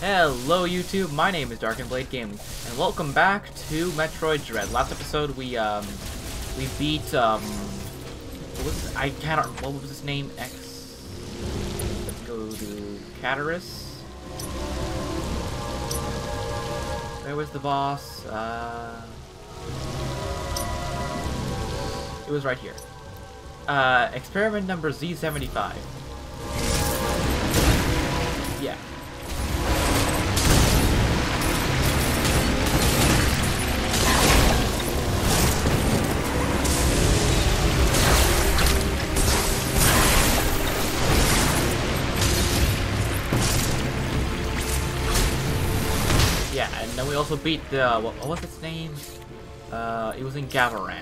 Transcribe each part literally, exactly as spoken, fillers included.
Hello YouTube, my name is Darkenblade Gaming, and welcome back to Metroid Dread. Last episode we um we beat um what was it? I cannot what was his name? X Let's go to Cataris. Where was the boss? Uh It was right here. Uh experiment number Z seventy-five. Yeah. Yeah, and then we also beat the, uh, what, what was its name? Uh, it was in Gavaran.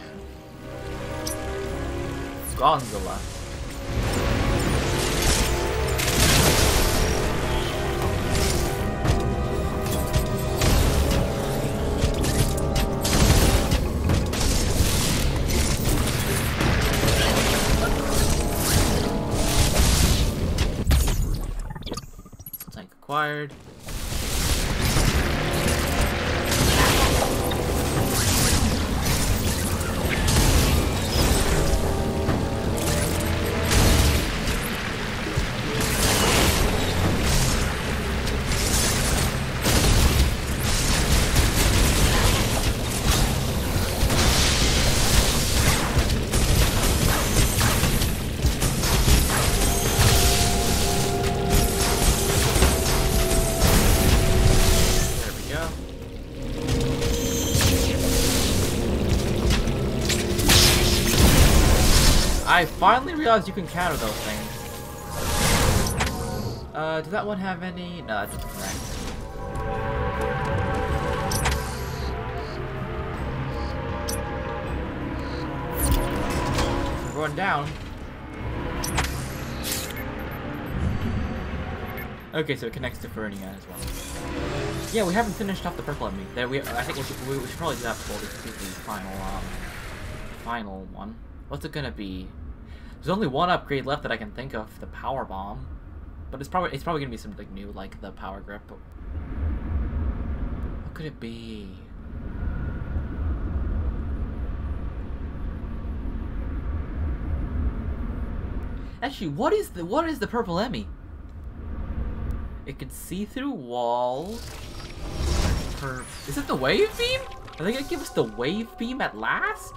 Gonzola. Yep. Tank acquired. I finally realized you can counter those things. Uh, does that one have any? No, it's just correct. We're going down. Okay, so it connects to Fernia as well. Yeah, we haven't finished off the purple enemy. There, we. I think we should, we should probably do that before we do the final, um, final one. What's it gonna be? There's only one upgrade left that I can think of, the power bomb, but it's probably it's probably gonna be something new like the power grip. But what could it be? Actually, what is the what is the purple E M M I? It can see through walls. Per is it the wave beam? Are they gonna give us the wave beam at last?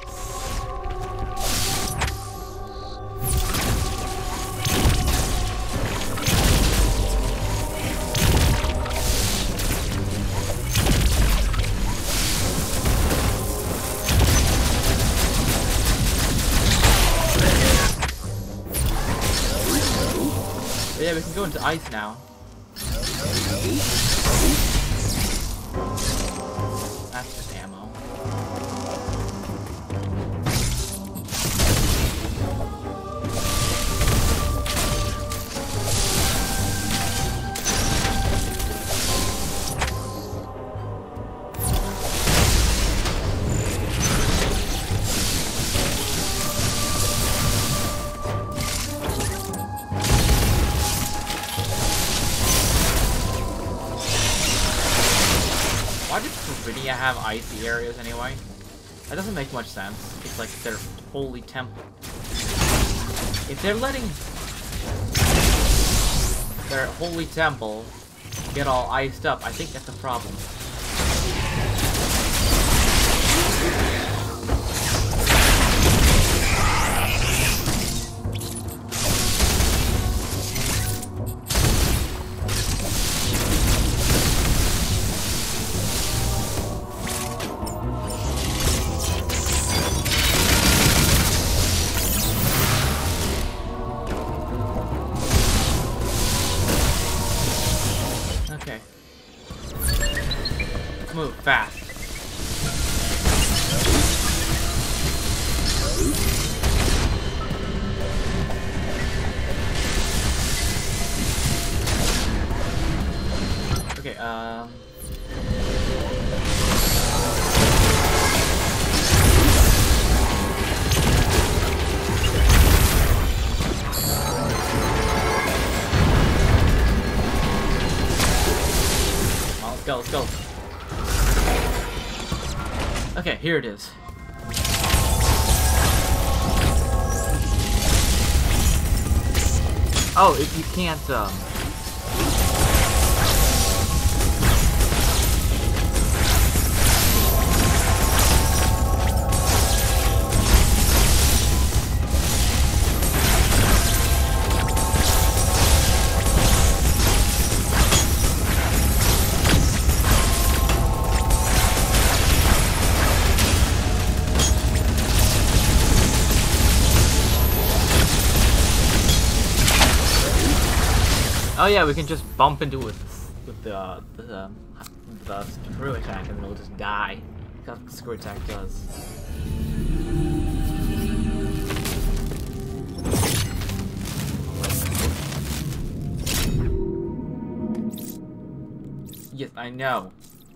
Yeah, we can go into ice now. That's just ammo. Why does Fernia have icy areas anyway? That doesn't make much sense. It's like their holy temple. If they're letting their holy temple get all iced up, I think that's a problem. Okay. Let's move fast. Okay, um... here it is. Oh, if you can't, um... Oh yeah, we can just bump into it with, with the, uh, the, um, the screw attack and it'll just die. That's what the screw attack does. Yes, I know.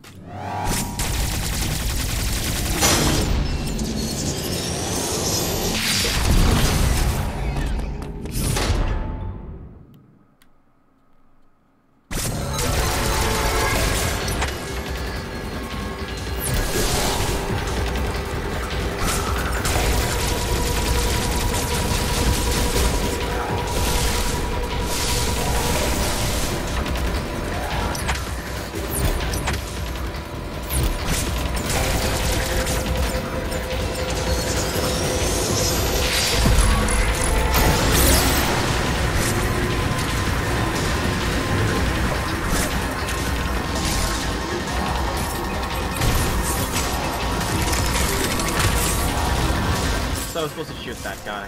I was supposed to shoot that guy.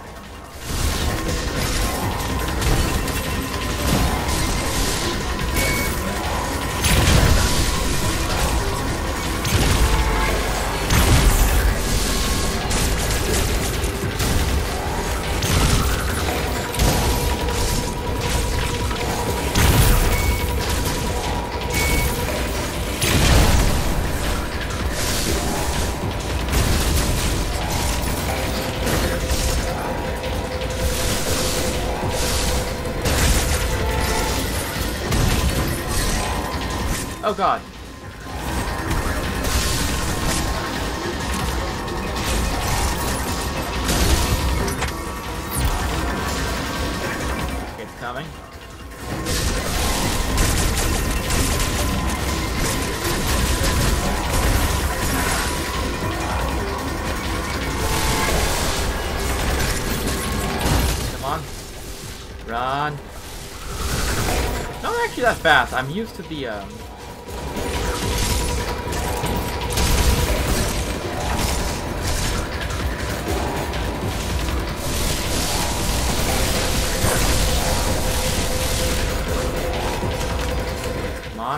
Oh god. It's coming. Come on. Run. Not actually that fast. I'm used to the um on.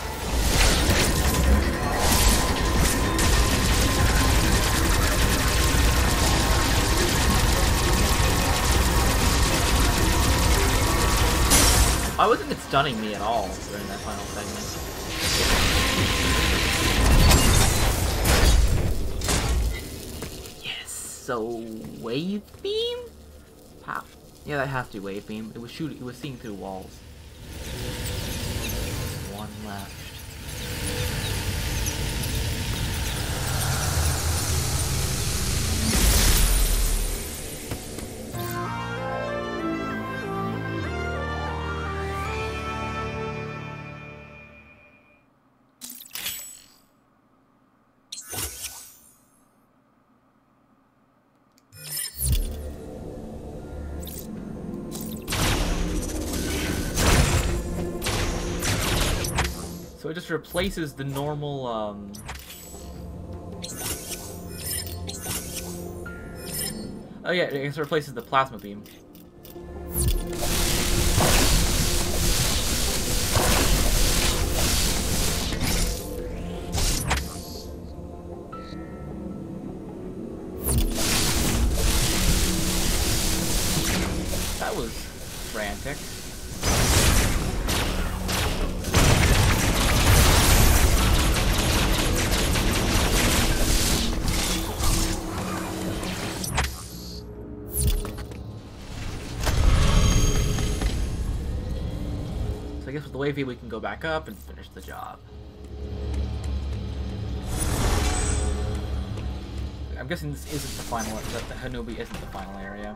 I wasn't stunning me at all during that final segment. Yes, so wave beam? Pow. Yeah, that has to be wave beam. It was shooting. It was seeing through walls. One left. So it just replaces the normal, um... oh yeah, it just replaces the plasma beam. That was frantic. I guess with the wave beam we can go back up and finish the job. I'm guessing this isn't the final. That the Hanubi isn't the final area.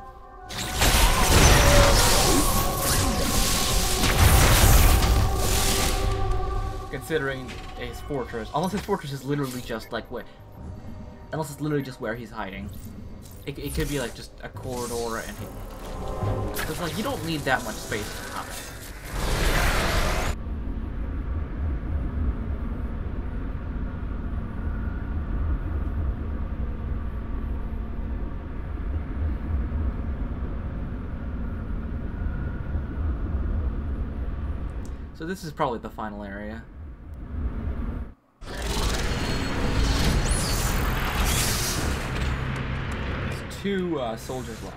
Considering his fortress, unless his fortress is literally just like what, unless it's literally just where he's hiding. It, it could be like just a corridor, and he, because like you don't need that much space for combat. So this is probably the final area. There's two uh, soldiers left.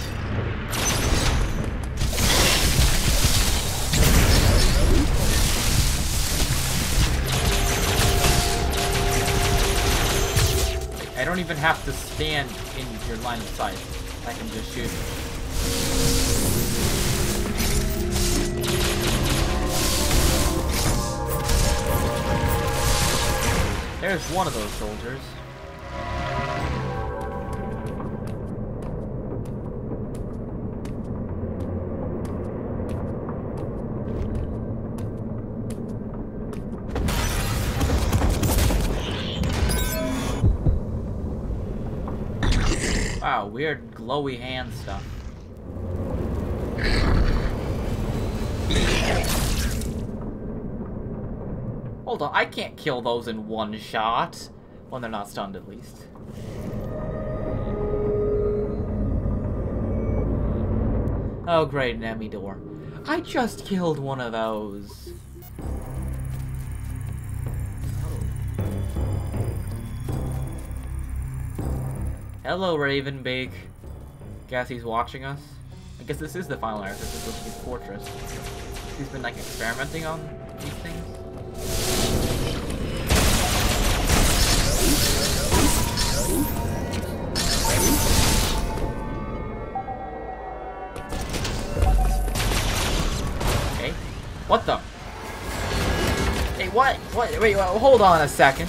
I don't even have to stand in your line of sight. I can just shoot. There's one of those soldiers. Wow, weird glowy hand stuff. Hold on, I can't kill those in one shot. When they're not stunned, at least. Oh, great, an E M M I door. I just killed one of those. Oh. Hello, Ravenbeak. Guess he's watching us? I guess this is the final area, this is his fortress. He's been, like, experimenting on these things. Okay. What the? Hey, what? What? Wait, wait, hold on a second.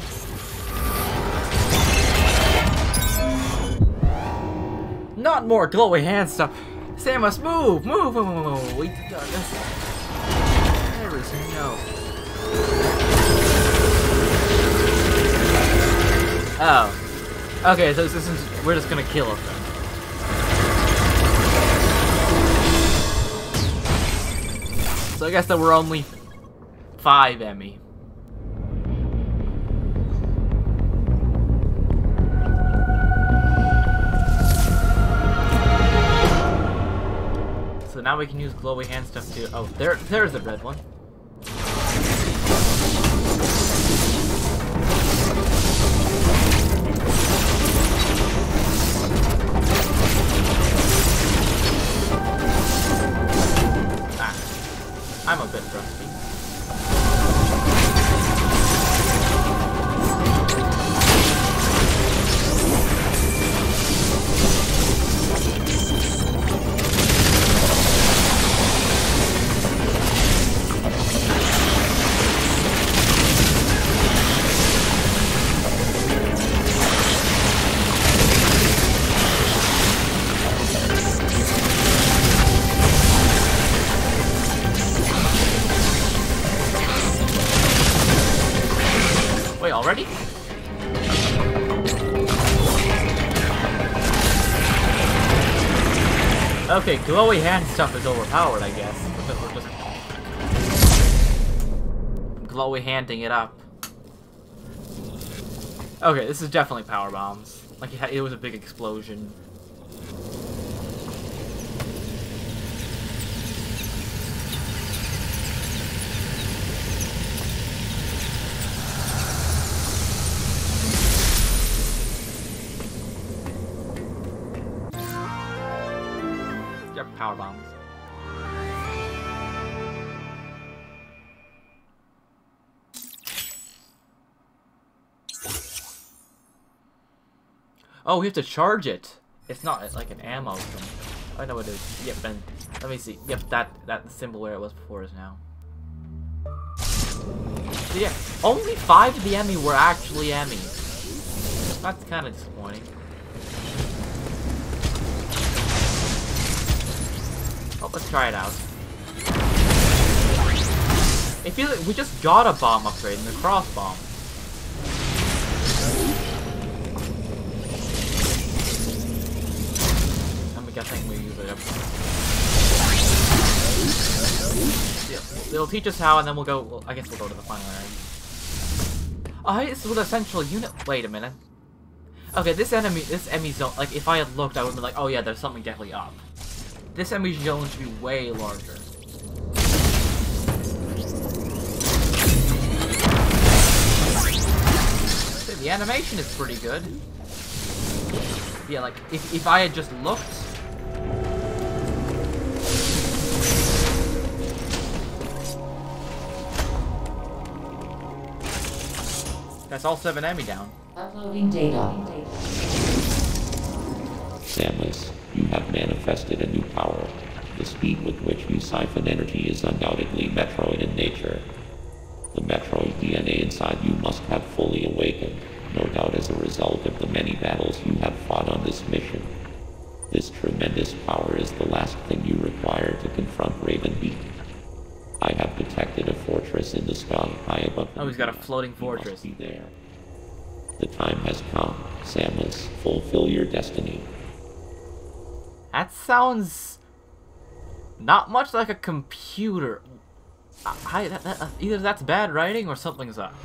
Not more glowy hand stuff. Samus, move! Move! Move! Move! Move! We did this. There is no. Oh. Okay, so this is, we're just gonna kill it then. So I guess that we're only five E M M I. So now we can use glowy hand stuff too. Oh, there, there's the red one. I'm a bit rusty. Already? Okay, glowy hand stuff is overpowered, I guess. Because we're just glowy handing it up. Okay, this is definitely power bombs. Like it, had, it was a big explosion. Power bombs. Oh, we have to charge it. It's not like an ammo thing. I know it is. Yep, and let me see. Yep, that that symbol where it was before is now. So yeah, only five of the E M M I were actually E M M I. That's kind of disappointing. Oh, let's try it out. I feel like we just got a bomb upgrade in the cross bomb. I'm guessing we use it up. Yeah, it'll teach us how, and then we'll go. Well, I guess we'll go to the final area. Oh, this is the central unit. Wait a minute. Okay, this enemy, this enemy zone. Like, if I had looked, I would have been like, oh yeah, there's something definitely up. This enemy zone should be way larger. The animation is pretty good. Yeah, like, if, if I had just looked... That's all seven enemy down. Uploading data. Samus, you have manifested a new power. The speed with which you siphon energy is undoubtedly Metroid in nature. The Metroid D N A inside you must have fully awakened, no doubt as a result of the many battles you have fought on this mission. This tremendous power is the last thing you require to confront Ravenbeak. I have detected a fortress in the sky high above the Oh, he's got a floating You fortress. must be there. The time has come, Samus. Fulfill your destiny. That sounds... not much like a computer. I, that, that, either that's bad writing or something's up.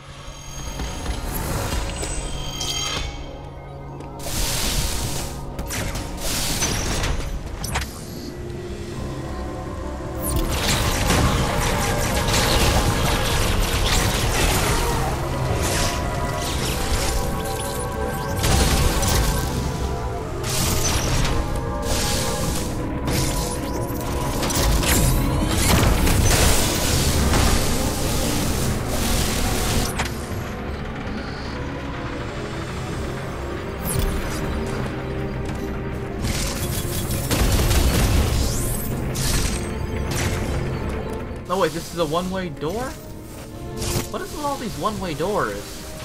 No, wait, this is a one-way door? What is with all these one-way doors?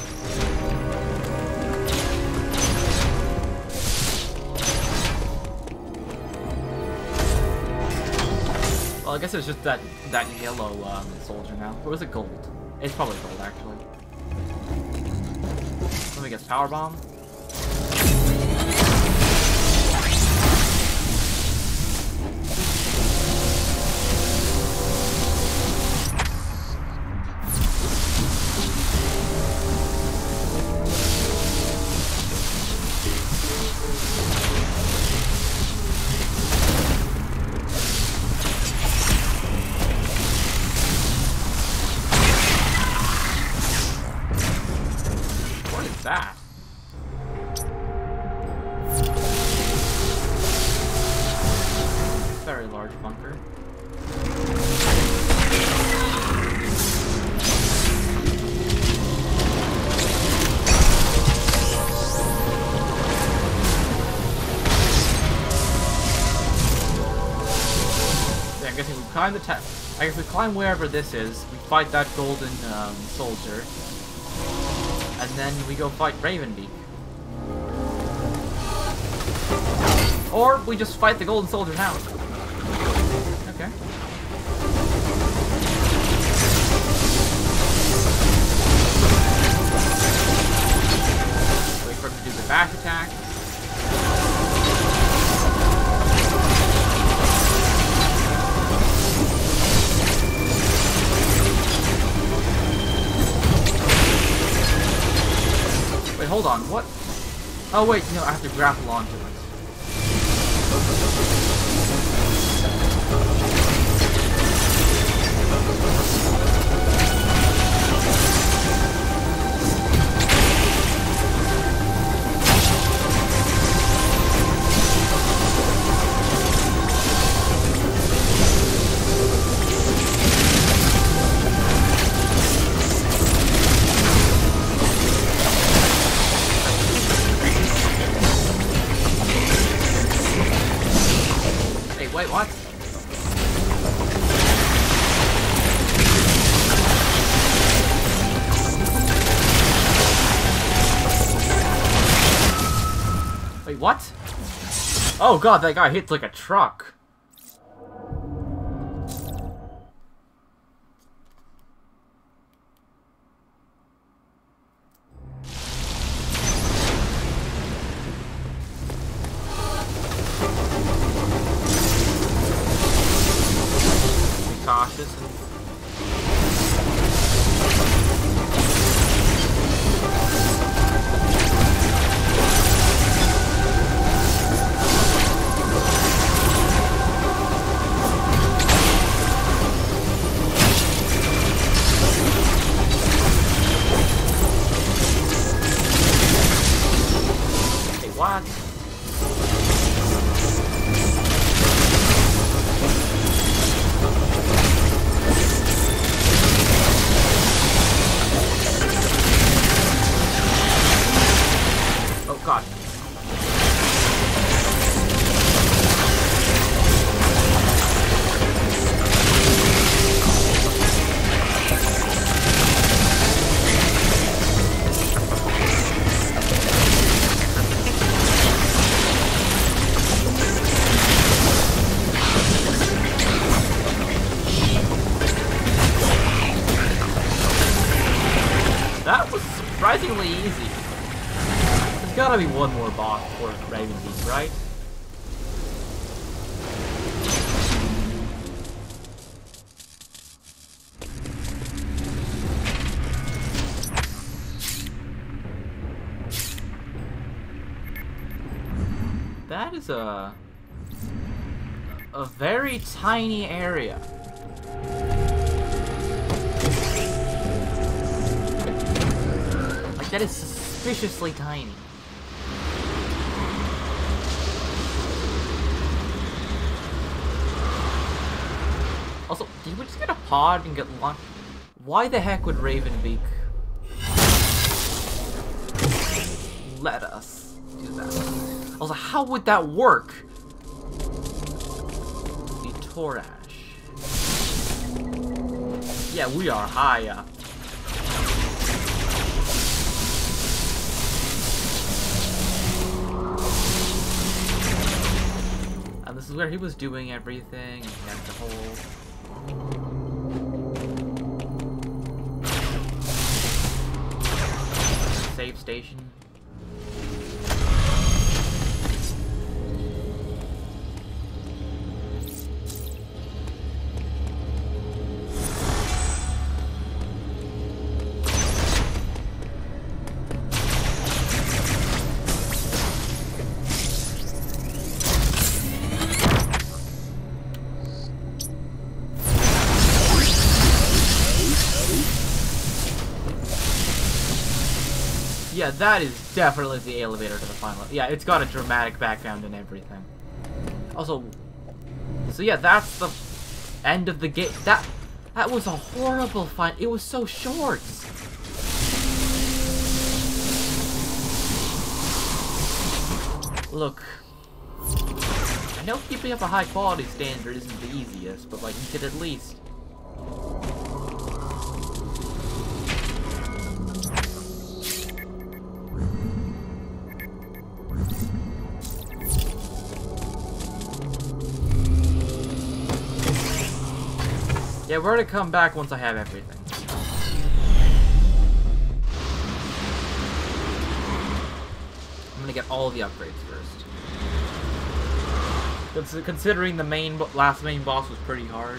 Well, I guess it's just that that yellow um, soldier now. Or was it gold? It's probably gold, actually. Let me guess, power bomb? That? Very large bunker. Yeah, I'm guessing we climb the test. I guess we climb wherever this is. We fight that golden um, soldier. And then we go fight Ravenbeak. Or we just fight the golden soldier now. Okay. Wait for him to do the back attack. Wait, hold on, what? Oh wait, no, I have to grapple onto it. Wait, what? Wait, what? Oh god, that guy hits like a truck. Be cautious. That was surprisingly easy. There's gotta be one more boss for Raven Beak, right? That is a... a very tiny area. That is suspiciously tiny. Also, did we just get a pod and get launched? Why the heck would Ravenbeak let us do that? Also, how would that work? The Torash. Yeah, we are high up. This is where he was doing everything, and he had the whole... save station. Yeah, that is definitely the elevator to the final. Yeah, it's got a dramatic background and everything. Also, so yeah, that's the end of the game. That that was a horrible fight. It was so short. Look, I know keeping up a high quality standard isn't the easiest, but like you could at least. Yeah, we're gonna come back once I have everything. I'm gonna get all the upgrades first. Considering the main last main boss was pretty hard.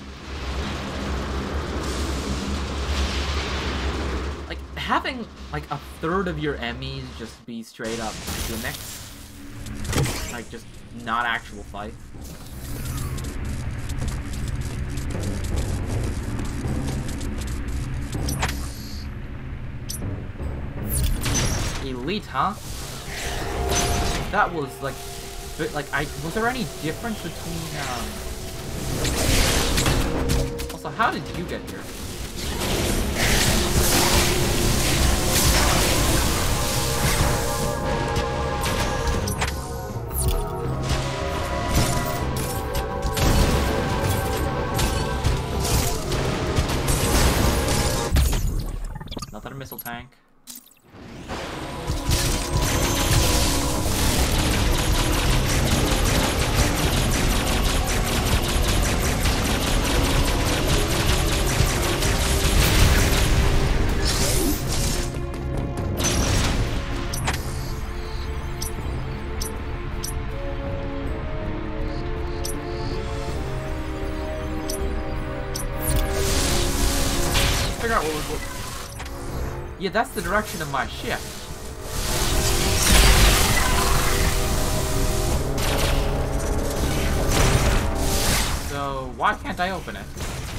Like, having like a third of your E M M Is just be straight up gimmicks. Like, just not actual fights. Elite, huh? That was like, like I was there any difference between? Um... Also, how did you get here? Another missile tank. out what was... What... Yeah, that's the direction of my ship. So, why can't I open it?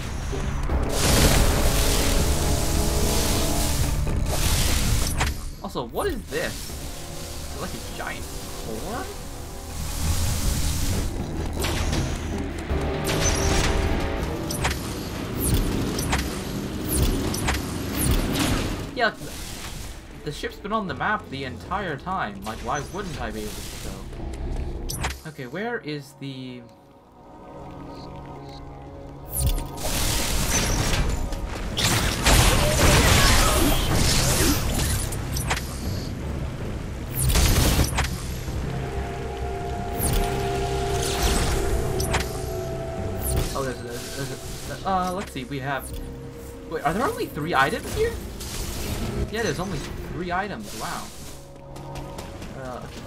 Also, what is this? Is it like a giant core? Yeah, the ship's been on the map the entire time. Like, why wouldn't I be able to go? Okay, where is the... Oh, there's a, there's a, uh, let's see, we have... Wait, are there only three items here? Yeah, there's only three items, wow. Uh, okay.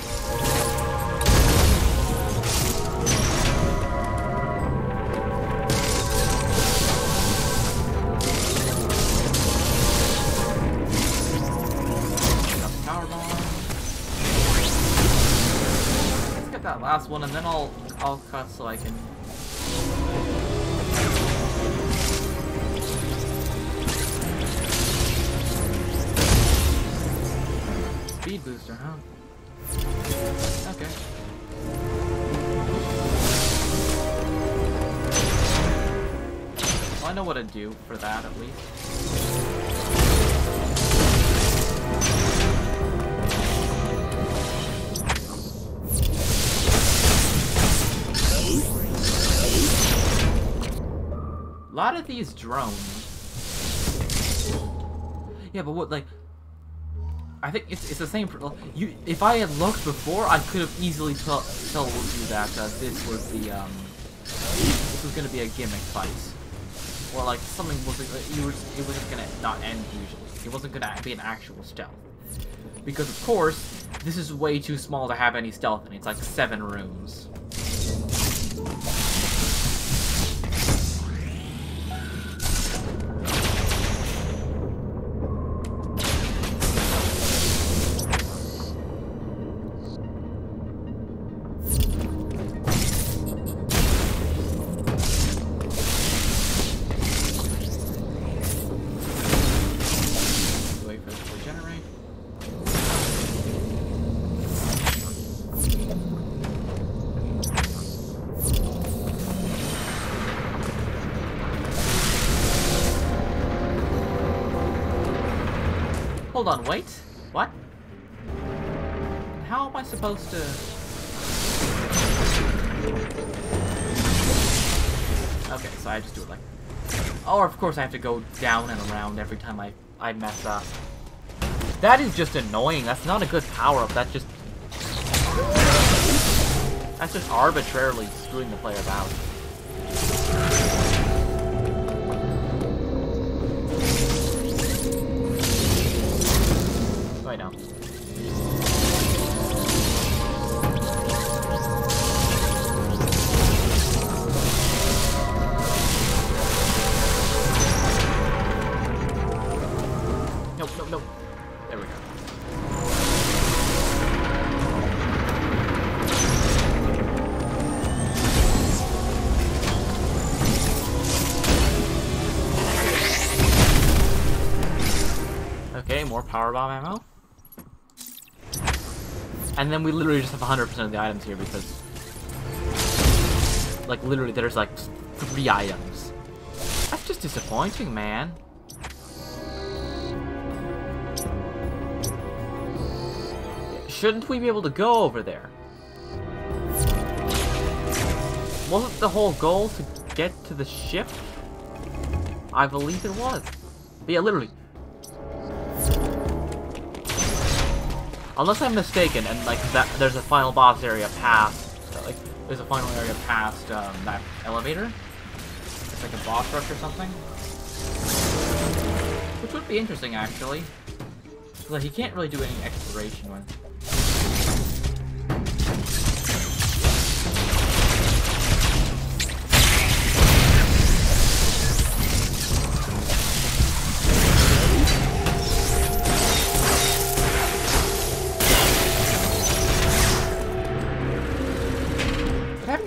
Power bomb. Let's get that last one, and then I'll I'll cut so I can. Speed booster, huh? Okay. Well, I know what to do for that, at least. A lot of these drones. Yeah, but what, like... I think it's it's the same. You, if I had looked before, I could have easily tell tell you that uh, this was the um, this was gonna be a gimmick fight, or like something wasn't. You were, it wasn't gonna not end usually. It wasn't gonna be an actual stealth, because of course this is way too small to have any stealth in it. It's like seven rooms. Hold on, wait. What? How am I supposed to... Okay, so I just do it like... Oh, of course I have to go down and around every time I, I mess up. That is just annoying. That's not a good power-up. That's just... That's just arbitrarily screwing the player about. Right now. Nope, nope, nope. There we go. Okay, more power bomb ammo. And then we literally just have one hundred percent of the items here because... Like, literally, there's like three items. That's just disappointing, man. Shouldn't we be able to go over there? Wasn't the whole goal to get to the ship? I believe it was. But yeah, literally. Unless I'm mistaken, and like that, there's a final boss area past, like there's a final area past um, that elevator. It's like a boss rush or something, which would be interesting actually. Like you can't really do any exploration with.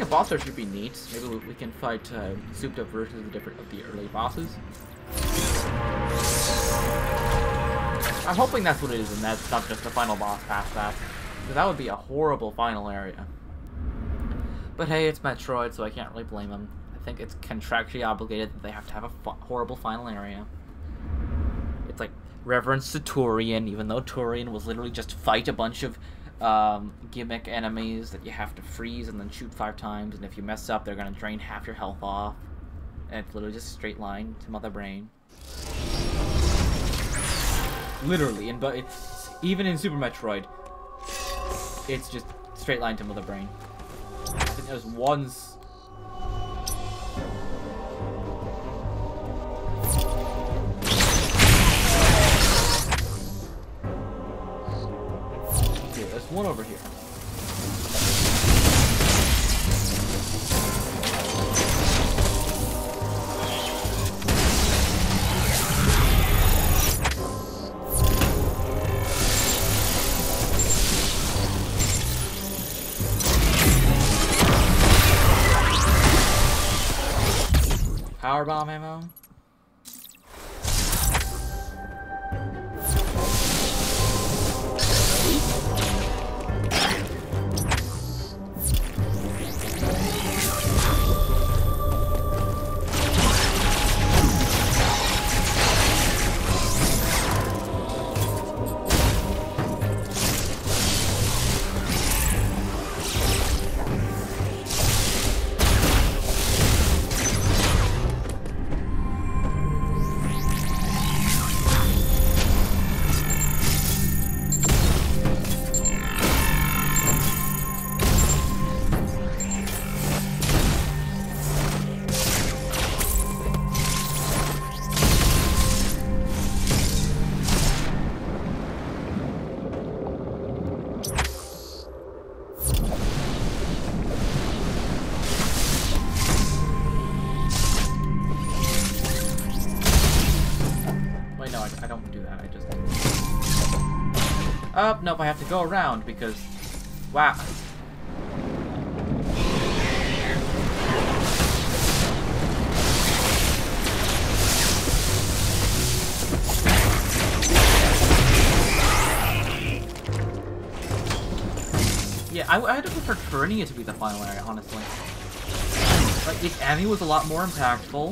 a boss rush should be neat. Maybe we, we can fight uh, souped up versions of the different of the early bosses. I'm hoping that's what it is, and that's not just the final boss past that. Because that would be a horrible final area. But hey, it's Metroid, so I can't really blame them. I think it's contractually obligated that they have to have a horrible final area. It's like reverence to Turian, even though Turian was literally just fight a bunch of um, gimmick enemies that you have to freeze and then shoot five times, and if you mess up, they're gonna drain half your health off. And it's literally just a straight line to Mother Brain. Literally, and but it's even in Super Metroid, it's just straight line to Mother Brain. I think there's once. Here, there's one over here. Powerbomb ammo. Oh, nope, I have to go around because... Wow. Yeah, I, I had to prefer Turnia to be the final area, honestly. Like, if E M M I was a lot more impactful...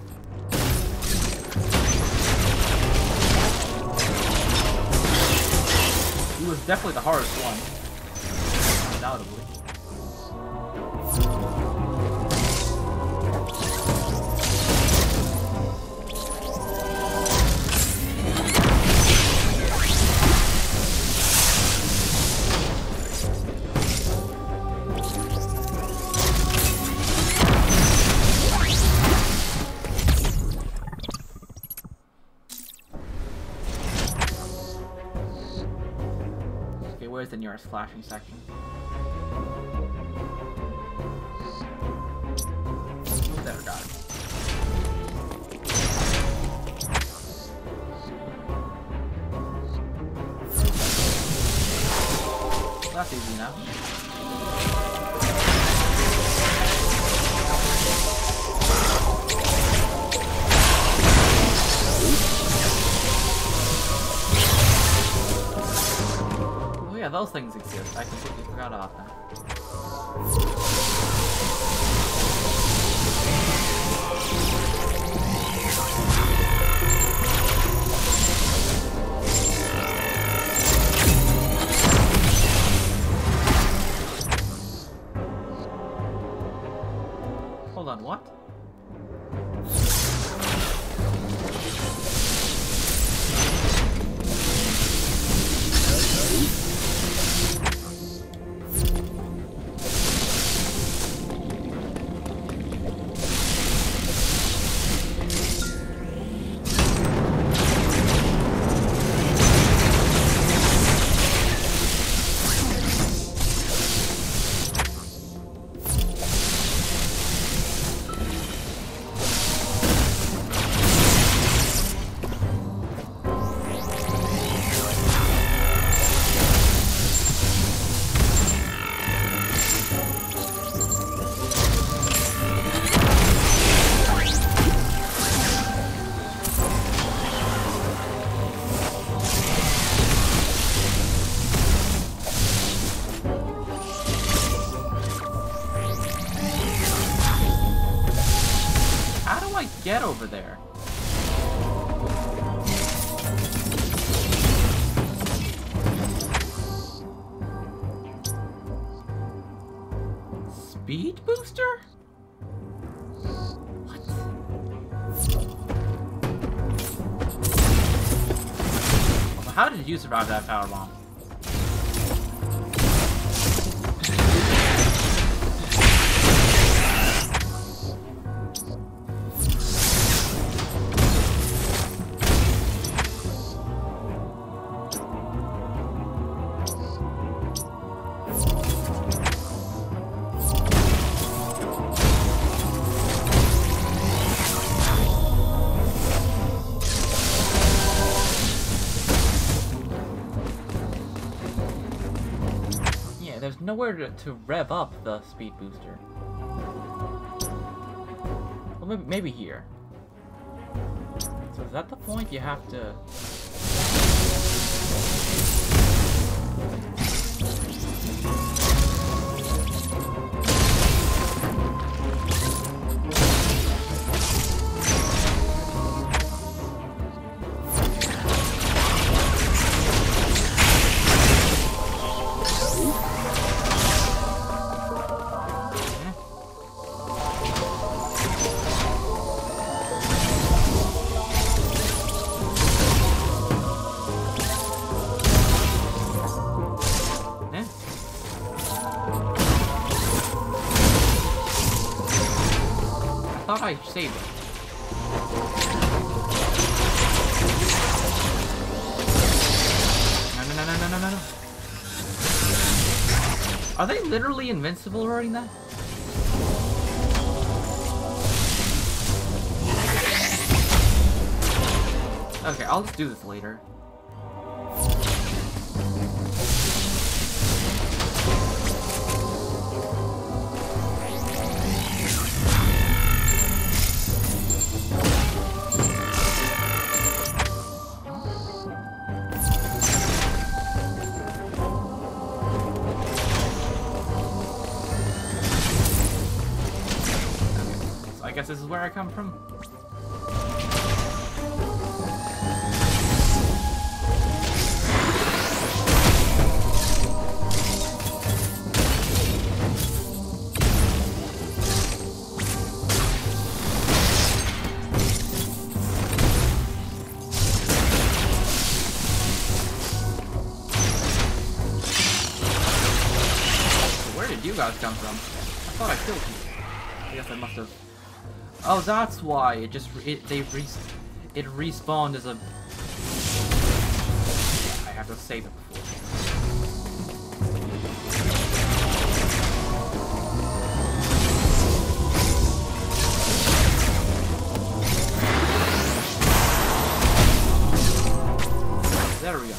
It was definitely the hardest one. Undoubtedly. Where's the nearest flashing section? Oh, there, got it. Well, that's easy enough. Yeah, those things exist. I completely forgot about them. Hold on, what? get over there? Speed booster? What? So how did you survive that power bomb? There's nowhere to, to rev up the speed booster. Well, maybe, maybe here. So is that the point? You have to... I thought I saved it. No, no, no, no, no, no, no. Are they literally invincible right now? Okay, I'll just do this later. I guess this is where I come from. Where did you guys come from? I thought I killed you. I guess I must have. Oh, that's why it just it they re it respawned as a. I have to save it before. There we go.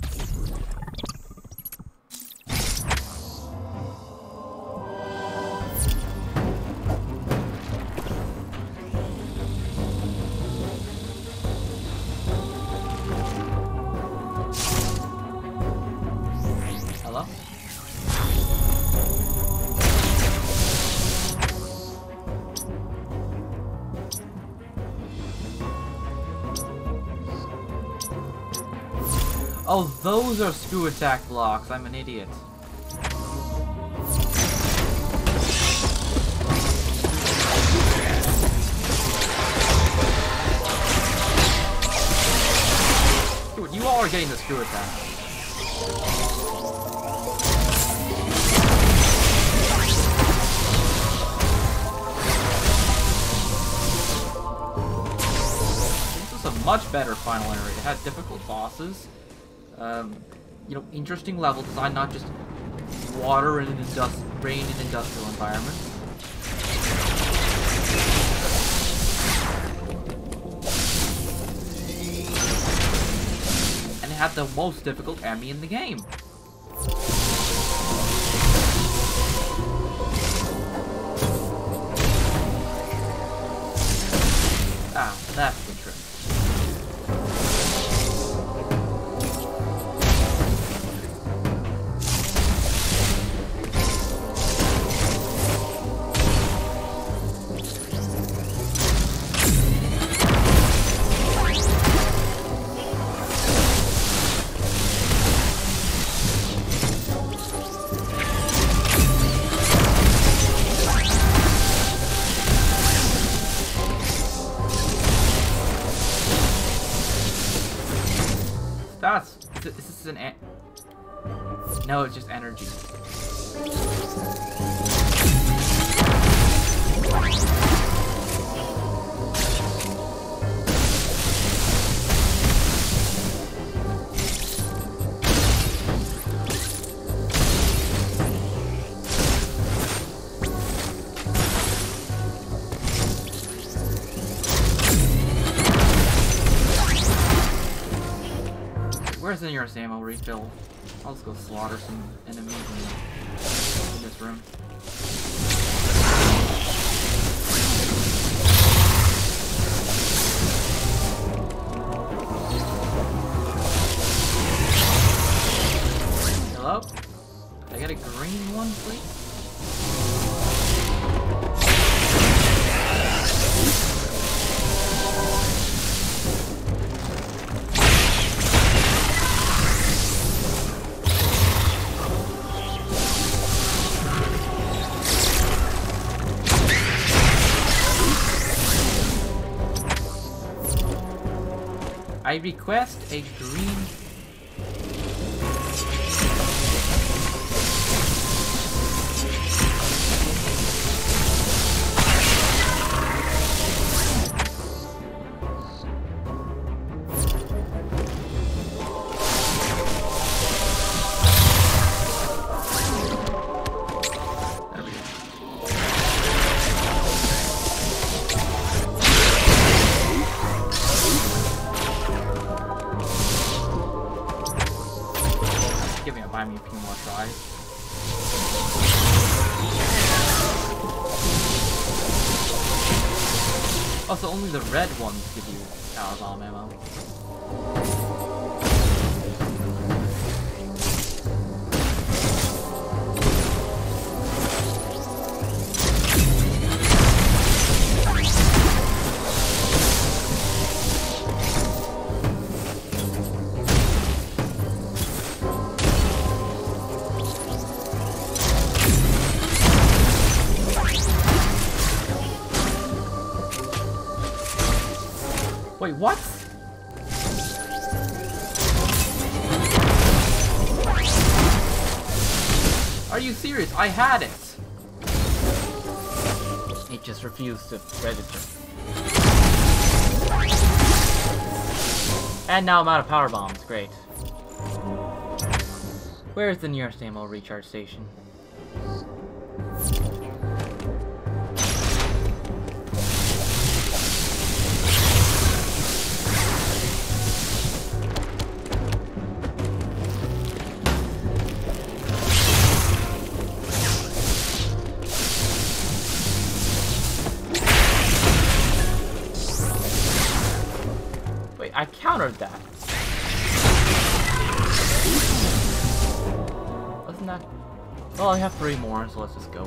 Hello? Oh, those are screw attack blocks. I'm an idiot. Dude, you all are getting the screw attack. Much better final area. It had difficult bosses, um, you know, interesting level design, not just water in an industri rain in industrial environment. And it had the most difficult E M M I in the game. Ah, that's the trick. this is an an- No, it's just energy. Where's the nearest ammo refill? I'll just go slaughter some enemies in, in this room. Hello? Can I get a green one, please? I request a green. There we go. Buy me a few more tries. Also, only the red ones give you power bomb ammo. Wait, what? Are you serious? I had it! It just refused to register. And now I'm out of power bombs. Great. Where's the nearest ammo recharge station? I countered that. Wasn't that? Well, I have three more, so let's just go.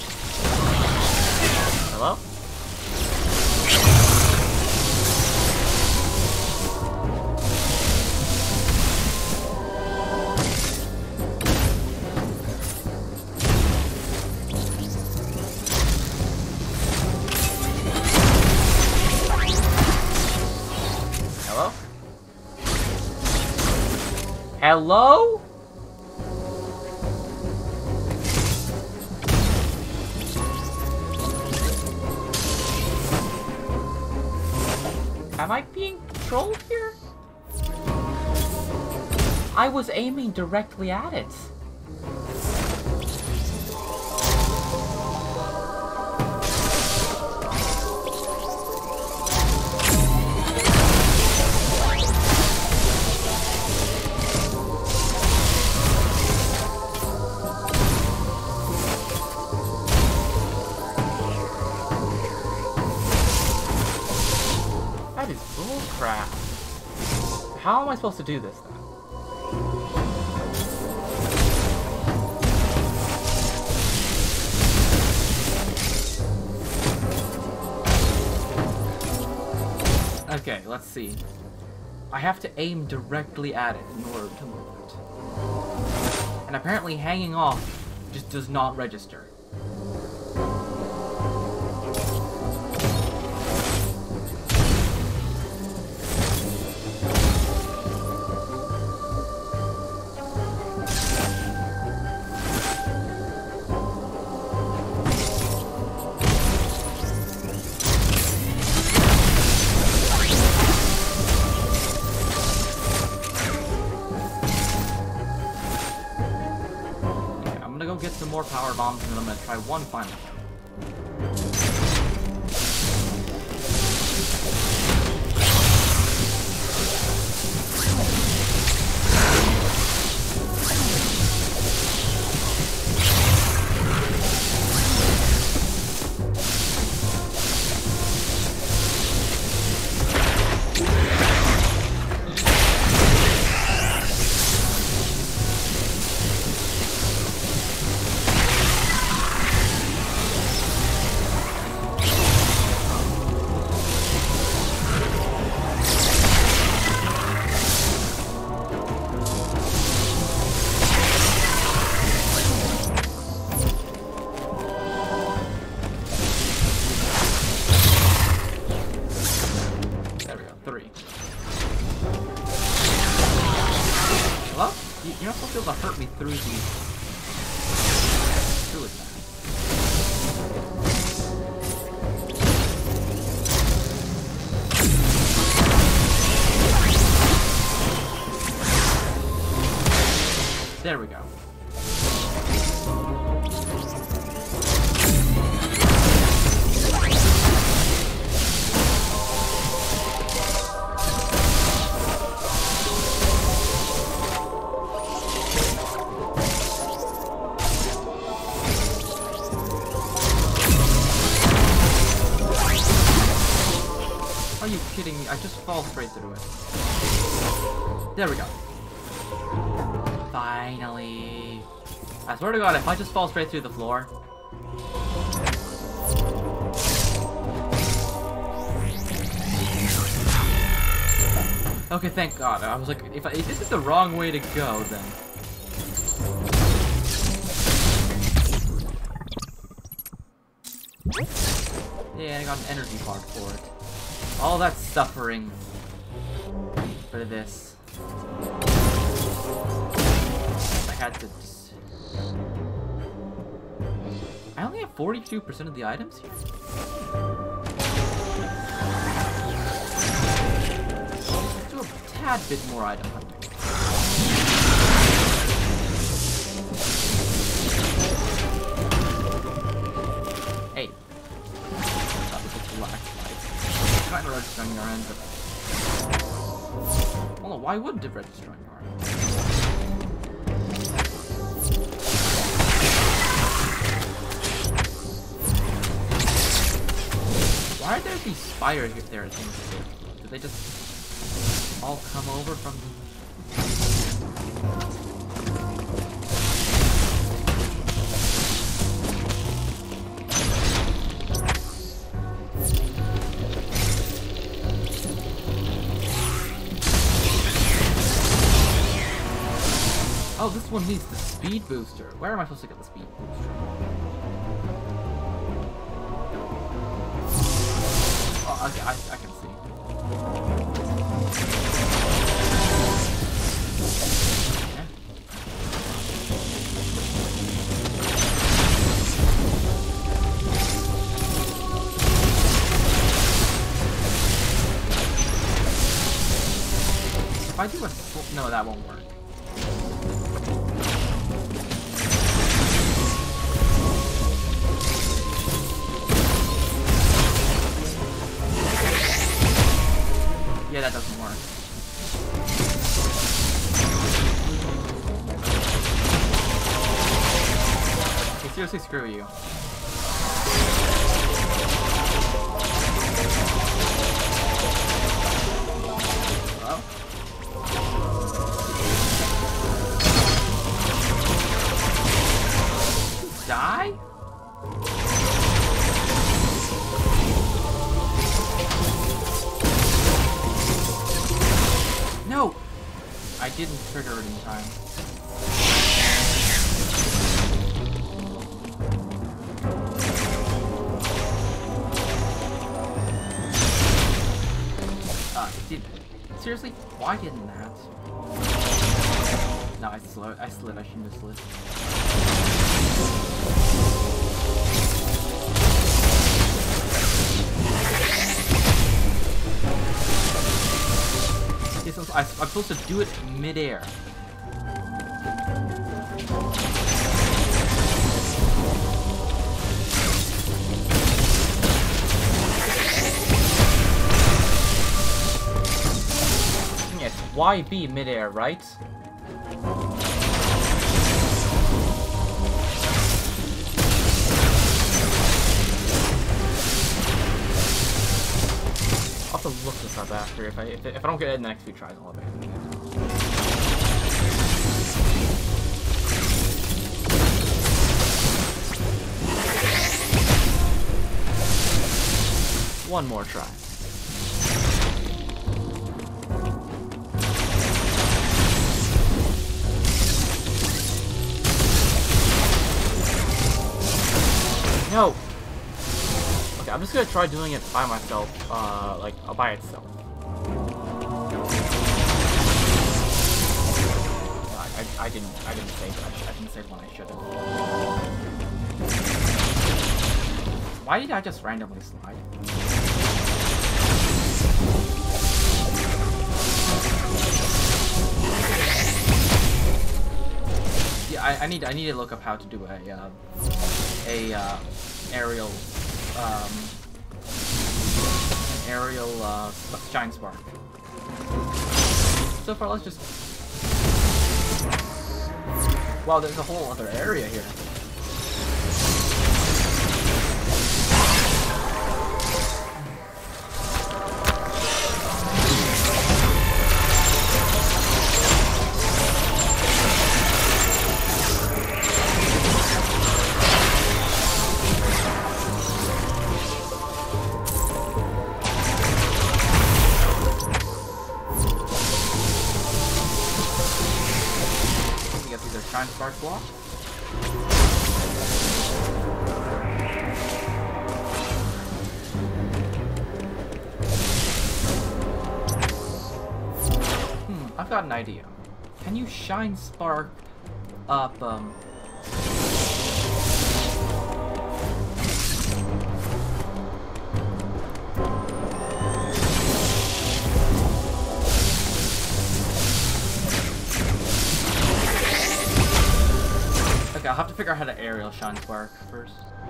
Hello? Hello? Hello? Am I being trolled here? I was aiming directly at it. That is bullcrap. How am I supposed to do this then? Okay, let's see. I have to aim directly at it in order to move it. And apparently hanging off just does not register. four power bombs, and then I'm gonna try one final jump. You're not supposed to be able to hurt me through these. Through with that. There we go. Are you kidding me? I just fall straight through it. There we go. Finally. I swear to God, if I just fall straight through the floor. Okay, thank God. I was like, if, I, if this is the wrong way to go, then. Yeah, I got an energy part for it. All that suffering for this. I had to just... I only have forty-two percent of the items here? Let's do a tad bit more item hunting. Hey. That was a black light. Trying to register on your end, but... Well, why wouldn't it register on your end? Why are there these spires here? There, things here. Did they just all come over from? Oh, this one needs the speed booster. Where am I supposed to get the speed booster? Oh, okay, I, I can see. Yeah. If I do a... No, that won't work. Yeah, that doesn't work. Okay, seriously, screw you. Hello? Die? No! I didn't trigger it in time. Uh, did... Seriously? Why didn't that? No, I slid. I slid. I shouldn't have slid. I, I'm supposed to do it mid-air. Y B midair, right? I'll have to look this up after. If I if, if I don't get it in the next few tries, I'll have it. One more try. No! Okay, I'm just gonna try doing it by myself, uh, like, uh, by itself. I, I, I didn't, I didn't save it. I, I didn't save when I should have. Why did I just randomly slide? Yeah, I, I need, I need to look up how to do a, uh, a, uh, aerial, um, an aerial, uh, shine spark. So far, let's just... Wow, there's a whole other area here. Shine spark block. Hmm, I've got an idea. Can you shine spark up, um... Okay, I'll have to figure out how to aerial shine spark first.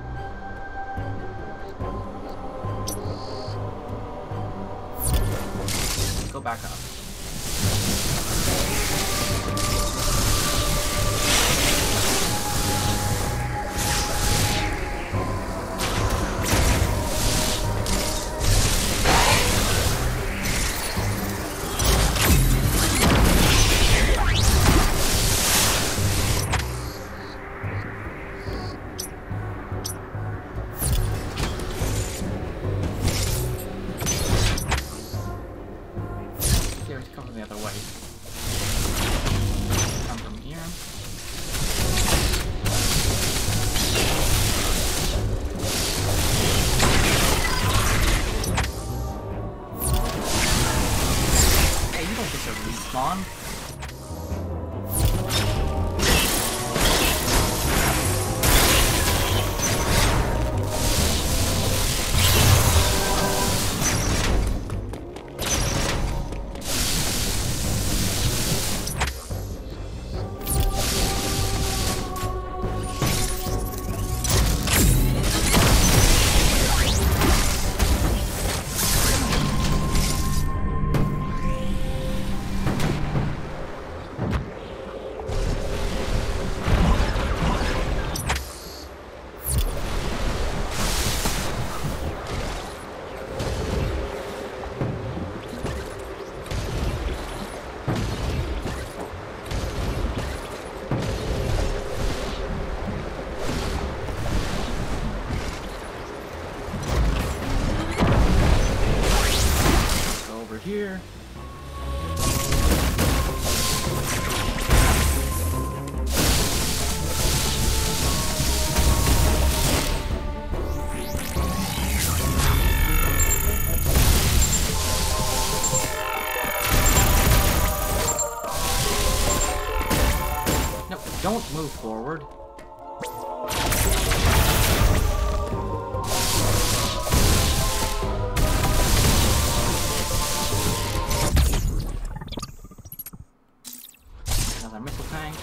Go back up. Respawn. Here. No, don't move forward. Missile tank.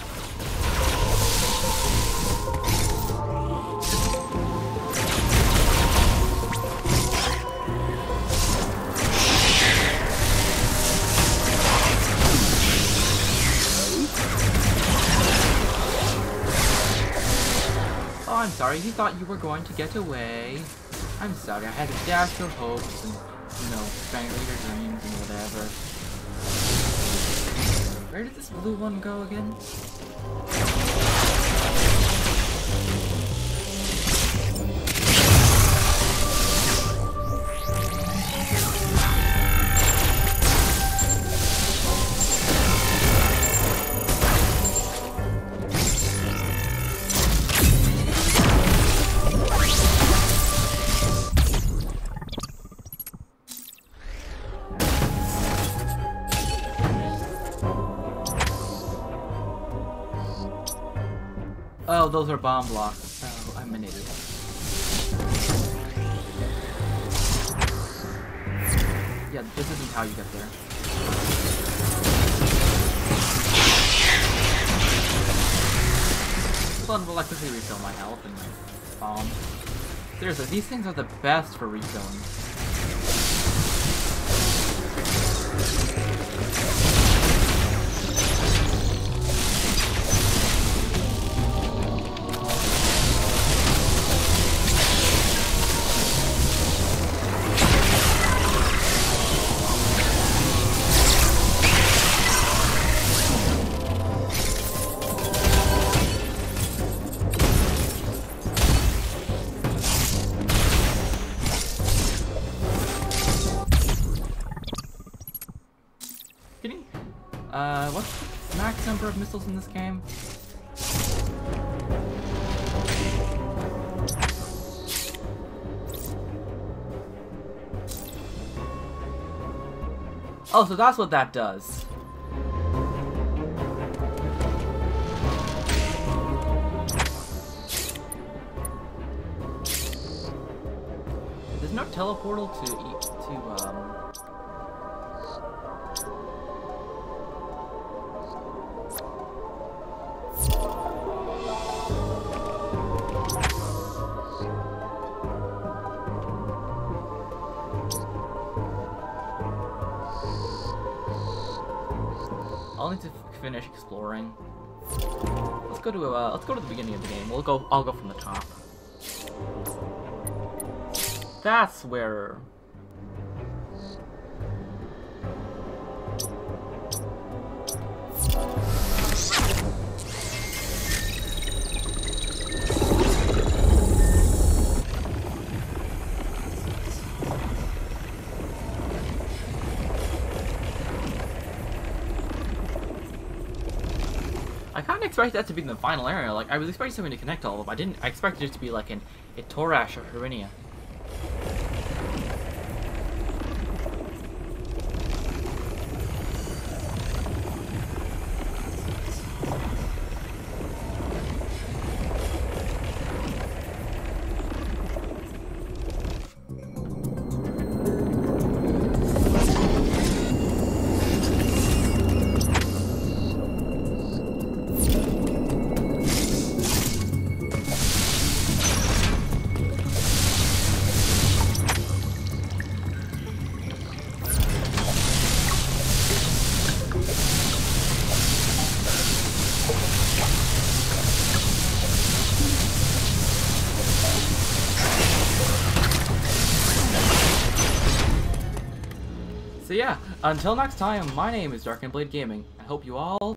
I'm sorry, you thought you were going to get away. I'm sorry, I had to dash your hopes and, you know, strangle your dreams and whatever. Where did this blue one go again? Oh, those are bomb blocks. Oh, I'm an idiot. Yeah, this isn't how you get there. Fun will electricity refill my health and my bomb. Seriously, these things are the best for refilling. Uh, what's the max number of missiles in this game? Oh, so that's what that does. There's no teleportal to to um. I'll need to finish exploring. Let's go to uh, let's go to the beginning of the game. We'll go. I'll go from the top. That's where. I kind of expected that to be the final area. Like, I was expecting something to connect all of them. I didn't. I expected it to be like an Itorash or Harinia. So yeah, until next time, my name is Dark and Blade Gaming. I hope you all